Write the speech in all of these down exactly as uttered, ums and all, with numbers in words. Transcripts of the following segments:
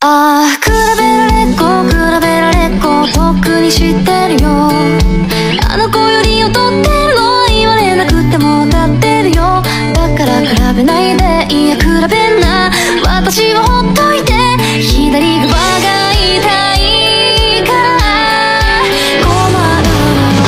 ああ、比べられっ子、比べられっ子、とっくに知ってるよ。あの子より劣ってるの言われなくても立ってるよ。だから比べないで、いや比べんな。私をほっといて、左側が痛いから困るの。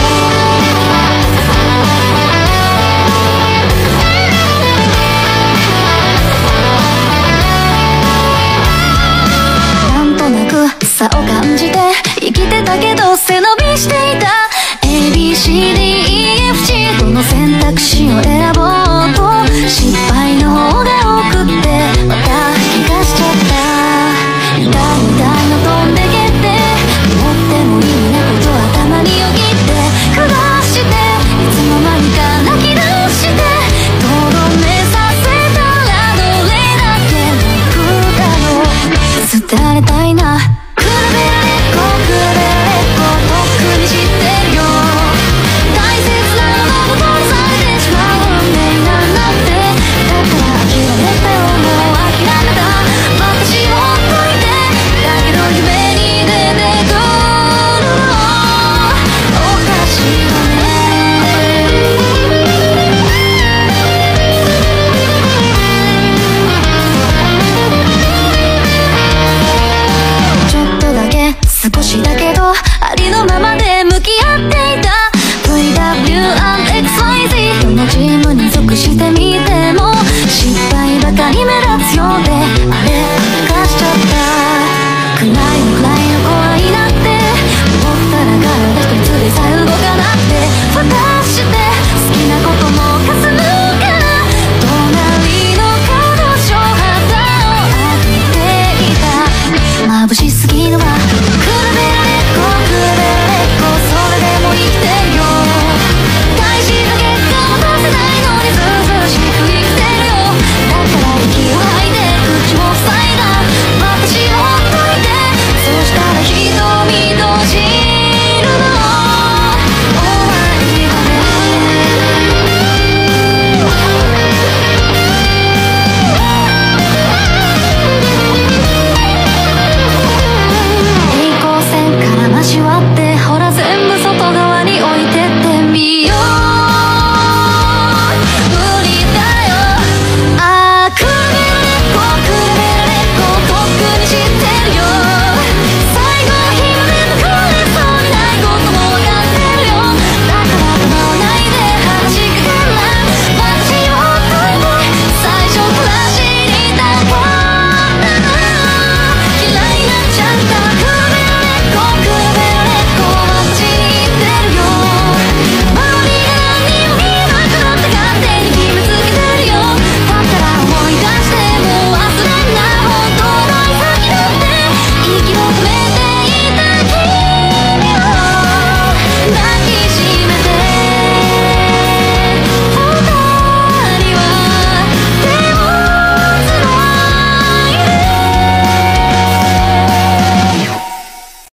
なんとなく差を感じて生きてたけど背伸びしていた。 エービーシーディーイーエフジー どの選択肢を選ぼうと失敗の方が多くってまた気がしちゃった。痛い痛いの飛んでけって思っても意味なことはたまによぎって下していつの間にか泣き出してとどめさせたらどれだけ楽だろう。捨てられたいな。比べられっ子比べられっ子とっくに知ってるよ。大切なものを殺されてしまう運命なんだって。だから諦めたよ、もう諦めた。私をほっといて、だけど夢に出てくるのおかしいわね。ちょっとだけ少しだけどありのままで向き合っていた。 ブイダブリューエックスワイゼット どのチームに属してみても失敗ばかり目立つようであれ明かしちゃった。暗いの